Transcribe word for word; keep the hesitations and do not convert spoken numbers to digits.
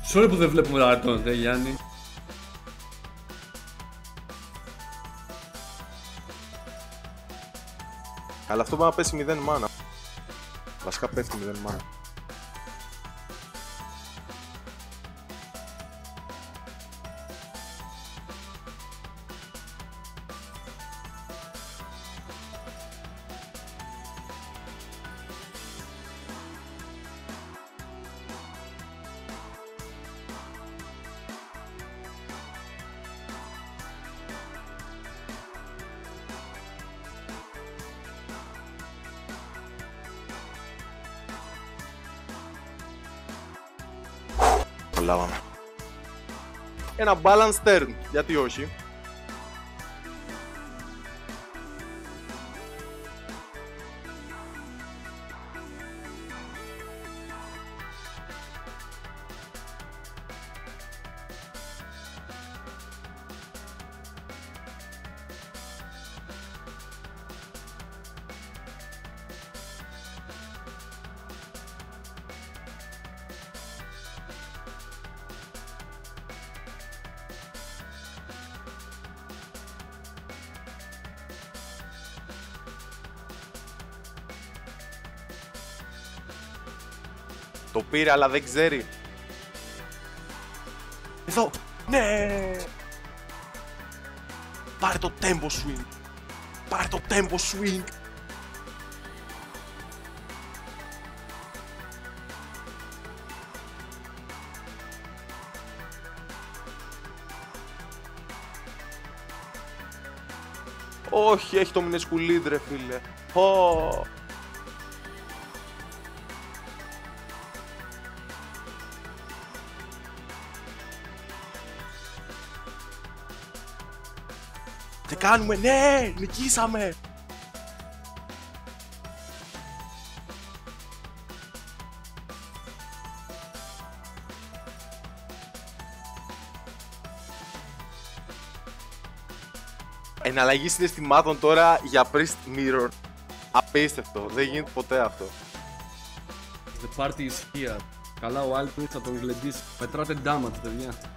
Sorry που δεν βλέπουμε τα αρτών, δε Γιάννη. Αλλά αυτό μπορεί να πέσει μηδέν μάνα. Βασικά πέφτει μηδέν μάνα. Προλάβαμε. Ένα balance turn, γιατί όχι. Το πήρε αλλά δεν ξέρει. Εδώ! Ναι! Πάρε το tempo swing! Πάρε το tempo swing! Όχι, έχει το μινεσκουλίδ ρε φίλε. Oh. Τι κάνουμε, ναι, νικήσαμε! Εναλλαγή συναισθημάτων τώρα για Priest Mirror. Απίστευτο, δεν γίνεται ποτέ αυτό. The party is here. Καλά ο Alpin θα τον γλεντήσει. Μετράτε damage, παιδιά.